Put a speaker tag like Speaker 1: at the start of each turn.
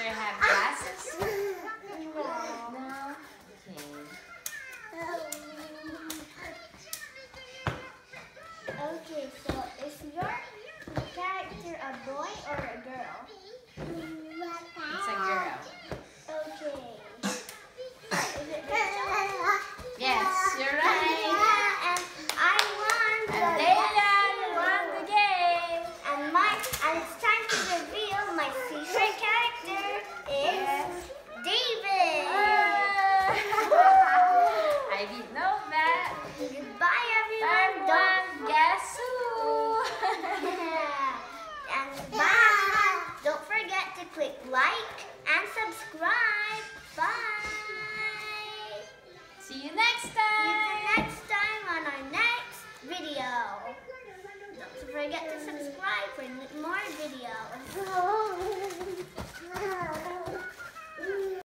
Speaker 1: have glasses?
Speaker 2: No.
Speaker 1: No? Okay.
Speaker 2: Okay, so is your character a boy or a girl?
Speaker 1: It's a girl.
Speaker 2: Okay. Is it Rachel?
Speaker 1: Yes, you're right.
Speaker 2: Yeah, and I won
Speaker 1: And Daylan won the game.
Speaker 2: and it's time to reveal my secret character is David.
Speaker 1: I didn't know that.
Speaker 2: Goodbye,
Speaker 1: Time
Speaker 2: everyone.
Speaker 1: one, guess who?
Speaker 2: And bye. Don't forget to click like and subscribe. Bye.
Speaker 1: See you next
Speaker 2: See
Speaker 1: time.
Speaker 2: you next time on our next video. Don't forget to subscribe for more videos.